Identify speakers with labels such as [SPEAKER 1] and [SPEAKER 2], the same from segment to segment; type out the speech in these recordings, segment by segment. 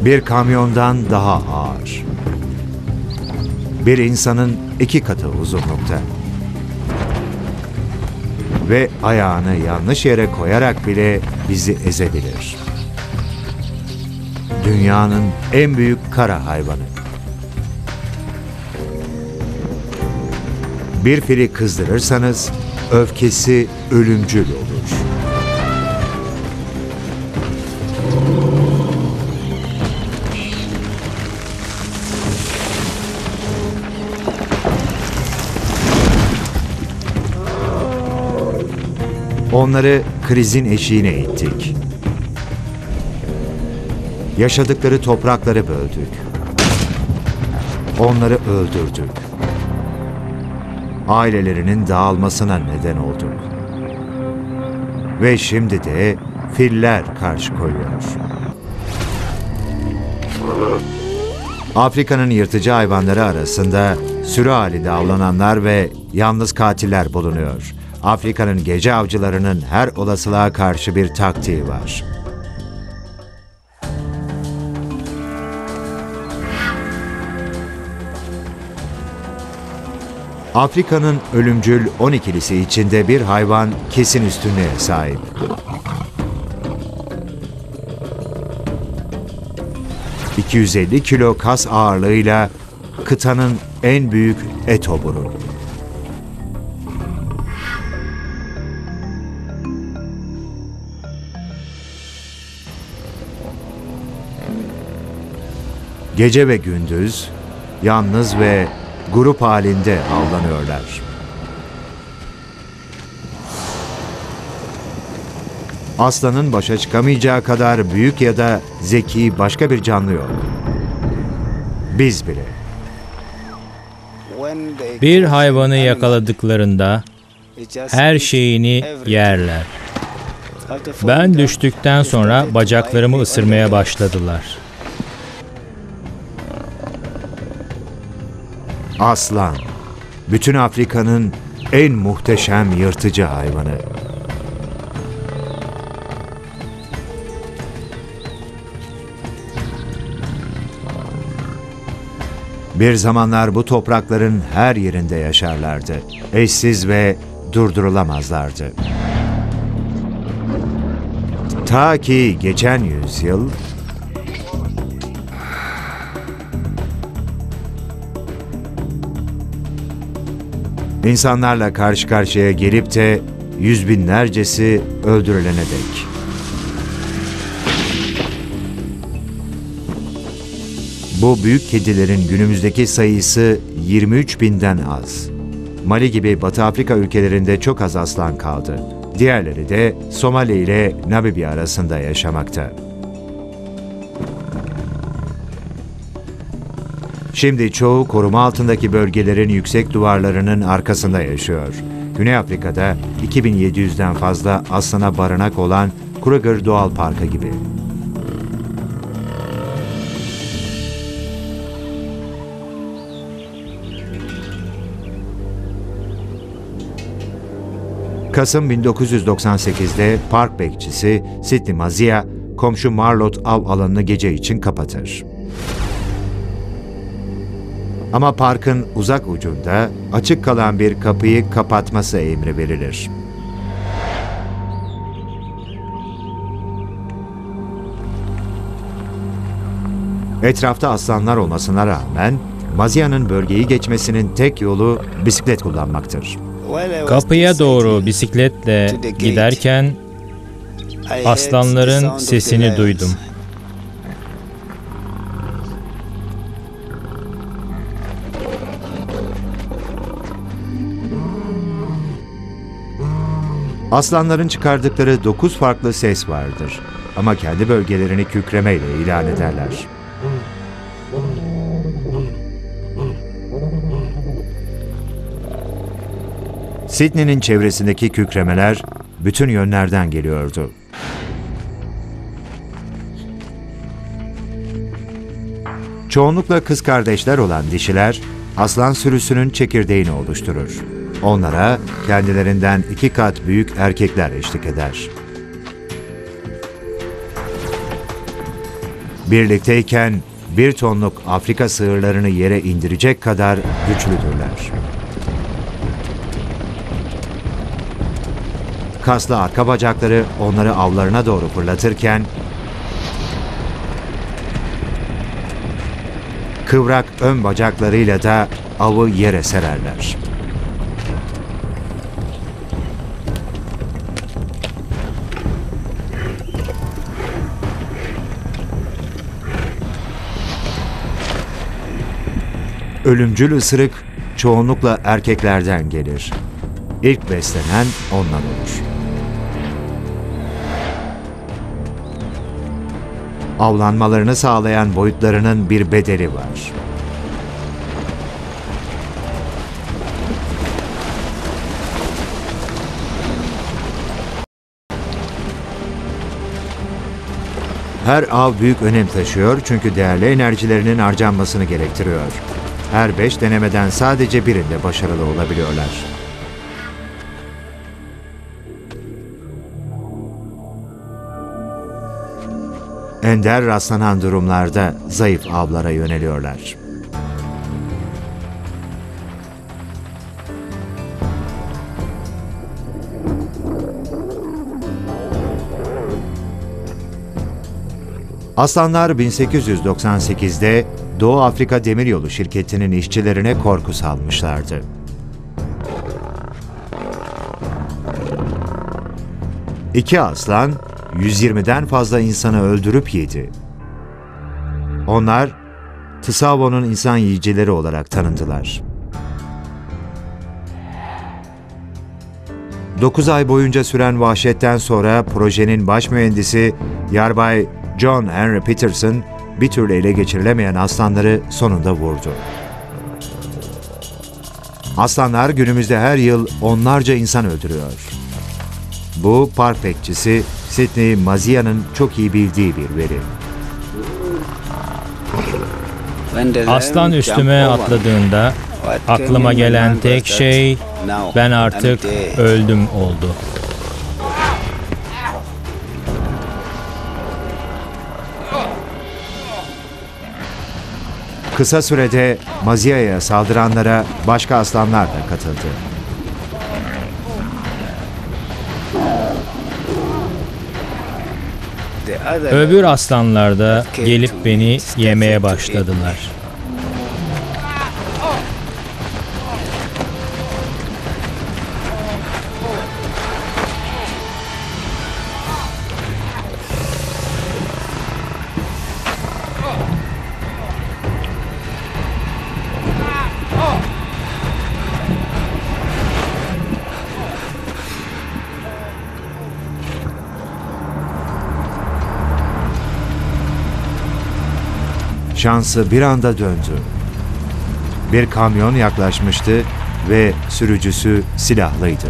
[SPEAKER 1] Bir kamyondan daha ağır. Bir insanın 2 katı uzunlukta. Ve ayağını yanlış yere koyarak bile bizi ezebilir. Dünyanın en büyük kara hayvanı. Bir fili kızdırırsanız öfkesi ölümcül olur. Onları krizin eşiğine ittik. Yaşadıkları toprakları böldük. Onları öldürdük. Ailelerinin dağılmasına neden olduk. Ve şimdi de filler karşı koyuyor. Afrika'nın yırtıcı hayvanları arasında sürü halinde avlananlar ve yalnız katiller bulunuyor. Afrika'nın gece avcılarının her olasılığa karşı bir taktiği var. Afrika'nın ölümcül 12'lisi içinde bir hayvan kesin üstünlüğe sahip. ...250 kilo kas ağırlığıyla kıtanın en büyük etoburu. Gece ve gündüz yalnız ve grup halinde avlanıyorlar. Aslanın başa çıkamayacağı kadar büyük ya da zeki başka bir canlı yok. Biz bile.
[SPEAKER 2] Bir hayvanı yakaladıklarında her şeyini yerler. Ben düştükten sonra bacaklarımı ısırmaya başladılar.
[SPEAKER 1] Aslan, bütün Afrika'nın en muhteşem yırtıcı hayvanı. Bir zamanlar bu toprakların her yerinde yaşarlardı. Eşsiz ve durdurulamazlardı. Ta ki geçen yüzyıl İnsanlarla karşı karşıya gelip de yüz binlercesi öldürülene dek. Bu büyük kedilerin günümüzdeki sayısı 23 binden az. Mali gibi Batı Afrika ülkelerinde çok az aslan kaldı. Diğerleri de Somali ile Namibya arasında yaşamakta. Şimdi çoğu koruma altındaki bölgelerin yüksek duvarlarının arkasında yaşıyor. Güney Afrika'da 2700'den fazla aslana barınak olan Kruger Doğal Parkı gibi. Kasım 1998'de park bekçisi Sidney Mazia, komşu Marlot av alanını gece için kapatır. Ama parkın uzak ucunda açık kalan bir kapıyı kapatması emri verilir. Etrafta aslanlar olmasına rağmen Mazia'nın bölgeyi geçmesinin tek yolu bisiklet kullanmaktır.
[SPEAKER 2] Kapıya doğru bisikletle giderken aslanların sesini duydum.
[SPEAKER 1] Aslanların çıkardıkları 9 farklı ses vardır. Ama kendi bölgelerini kükremeyle ilan ederler. Sydney'nin çevresindeki kükremeler bütün yönlerden geliyordu. Çoğunlukla kız kardeşler olan dişiler, aslan sürüsünün çekirdeğini oluşturur. Onlara kendilerinden 2 kat büyük erkekler eşlik eder. Birlikteyken 1 tonluk Afrika sığırlarını yere indirecek kadar güçlüdürler. Kaslı arka bacakları onları avlarına doğru fırlatırken, kıvrak ön bacaklarıyla da avı yere sererler. Ölümcül ısırık çoğunlukla erkeklerden gelir. İlk beslenen ondan olur. Avlanmalarını sağlayan boyutlarının bir bedeli var. Her av büyük önem taşıyor çünkü değerli enerjilerinin harcanmasını gerektiriyor. Her 5 denemeden sadece birinde başarılı olabiliyorlar. Ender rastlanan durumlarda zayıf avlara yöneliyorlar. Aslanlar 1898'de Doğu Afrika Demiryolu şirketinin işçilerine korku salmışlardı. İki aslan 120'den fazla insanı öldürüp yedi. Onlar Tsavo'nun insan yiyicileri olarak tanındılar. 9 ay boyunca süren vahşetten sonra projenin baş mühendisi Yarbay John Henry Peterson bir türlü ele geçirilemeyen aslanları sonunda vurdu. Aslanlar günümüzde her yıl onlarca insan öldürüyor. Bu park bekçisi Sidney Mazia'nın çok iyi bildiği bir veri.
[SPEAKER 2] Aslan üstüme atladığında aklıma gelen tek şey ben artık öldüm oldu.
[SPEAKER 1] Kısa sürede Mazia'ya saldıranlara başka aslanlar da katıldı.
[SPEAKER 2] Öbür aslanlar da gelip beni yemeye başladılar.
[SPEAKER 1] Şansı bir anda döndü. Bir kamyon yaklaşmıştı ve sürücüsü silahlıydı.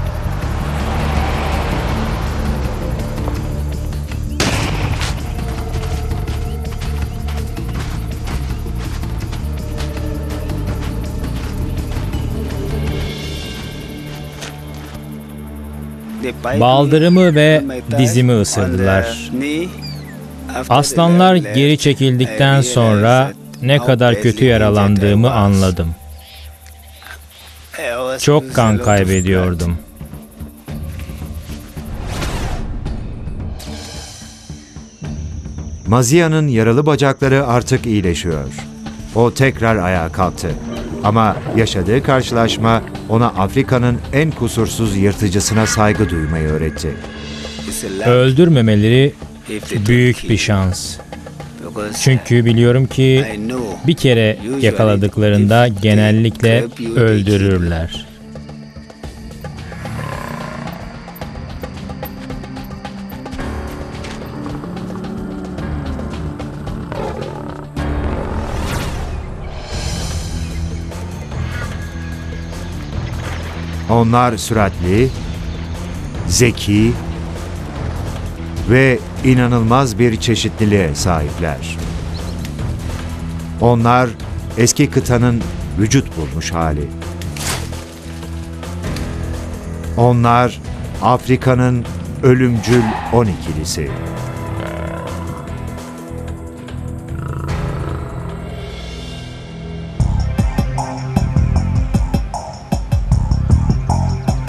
[SPEAKER 2] Baldırımı ve dizimi ısırdılar. Aslanlar geri çekildikten sonra ne kadar kötü yaralandığımı anladım. Çok kan kaybediyordum.
[SPEAKER 1] Mazia'nın yaralı bacakları artık iyileşiyor. O tekrar ayağa kalktı. Ama yaşadığı karşılaşma ona Afrika'nın en kusursuz yırtıcısına saygı duymayı öğretti.
[SPEAKER 2] Öldürmemeleri büyük bir şans. Çünkü biliyorum ki bir kere yakaladıklarında genellikle öldürürler.
[SPEAKER 1] Onlar süratli, zeki ve inanılmaz bir çeşitliliğe sahipler. Onlar eski kıtanın vücut bulmuş hali. Onlar Afrika'nın ölümcül 12'lisi.